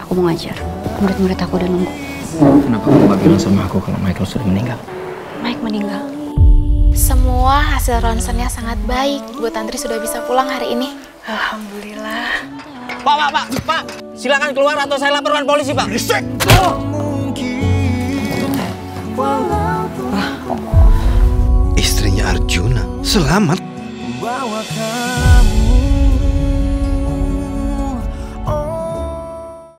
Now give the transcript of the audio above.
Aku mau ngajar. Murid-murid aku udah nunggu. Kenapa kamu gak bilang sama aku kalau Michael sudah meninggal? Mike meninggal. Semua hasil ronsennya sangat baik. Bu Tantri sudah bisa pulang hari ini. Alhamdulillah. Pak, silakan keluar atau saya laporkan polisi, Pak. Berisik! Istrinya Arjuna selamat.